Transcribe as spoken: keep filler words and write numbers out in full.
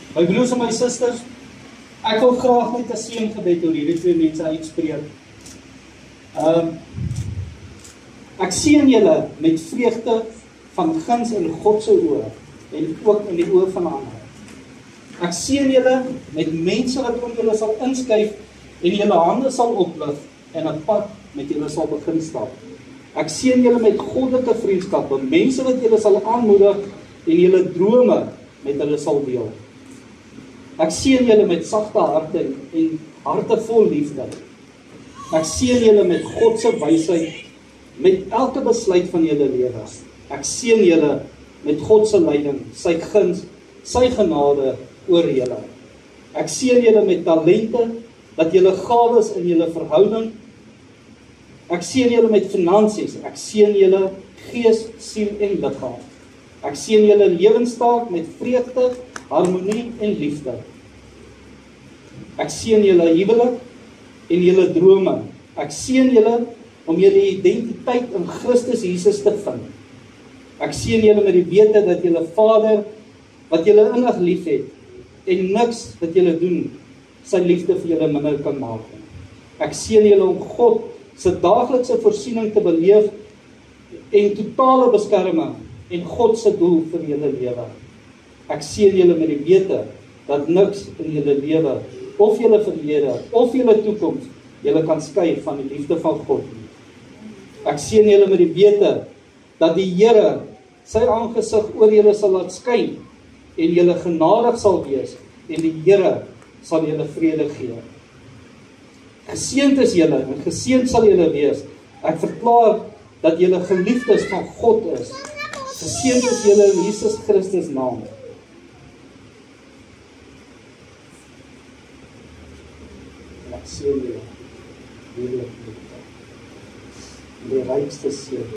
My broers en my susters, ek wil graag met 'n seëngebed oor hierdie twee mense uitspreek. Um, ek seën julle met vreugde van guns in God se oë en ook in die oë van ander. Ek seën julle met mense wat om julle sal inskuif en julle hande sal oplig en 'n pad met julle sal begin stap. Ek seën julle met goddelike vriendskappe, mense wat julle sal aanmoedig en julle drome met hulle sal deel. Ek seën julle met sagte harte en harte vol liefde. Ek seën julle met God se wysheid met elke besluit van julle lewe. Ek seën julle met God se leiding, sy guns, sy genade oor julle. Ek seën julle met talente, dat julle gawes in julle verhouding. Ek seën julle met finansies. Ek seën julle gees, siel en liggaam. Ek seën julle lewenstaak met vreugde, harmonie en liefde. Ek seën julle huwelik en julle drome. Ek seën julle om julle identiteit in Christus Jesus te vind. Ek seën julle met die wete dat julle Vader, wat julle innig liefhet, en niks wat julle doen, sy liefde vir julle minder kan maak. Ek seën julle om God se daaglikse voorsiening te beleef en totale beskerming en God se doel vir julle lewe. Ek seën julle met die wete dat niks in julle lewe of julle verlede of julle toekoms julle kan skei van die liefde van God. Ek seën julle met die wete dat die Here sy aangesig oor julle sal laat skyn en julle genadig sal wees en die Here sal julle vrede gee. Geseënd is julle en geseënd sal julle wees. Ek verklaar dat julle geliefdes van God is. Geseënd is julle in Jesus Christus naam. En ek seën julle. Die rykste seën.